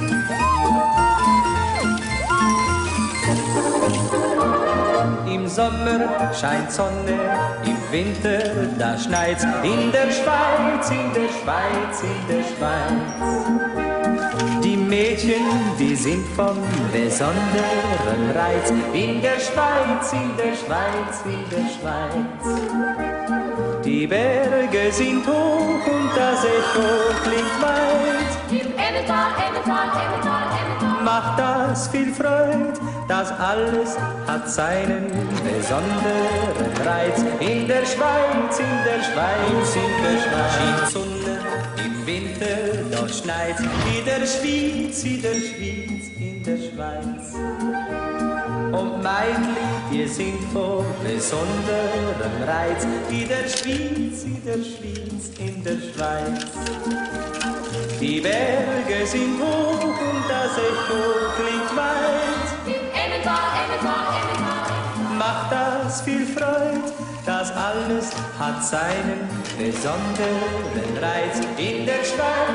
Im Sommer scheint Sonne, im Winter da schneit's. In der Schweiz, in der Schweiz, in der Schweiz. Die Mädchen, die sind von besonderem Reiz. In der Schweiz, in der Schweiz, in der Schweiz. Die Berge sind hoch und das Echo klingt weit. Im Emmental, Emmental, Emmental, Emmental. Macht das viel Freud, das alles hat seinen besonderen Reiz. In der Schweiz, in der Schweiz, in der Schweiz. Scheint Sonne, im Winter, dort schneit's. In der Schweiz, in der Schweiz, in der Schweiz. Und Meidli, wir sind von besonderem Reiz. In der Schweiz, in der Schweiz, in der Schweiz. Die Berge sind hoch und das Echo klingt weit. Im Emmental, Emmental, Emmental. Macht das viel Freud, das alles hat seinen besonderen Reiz. In der Schweiz.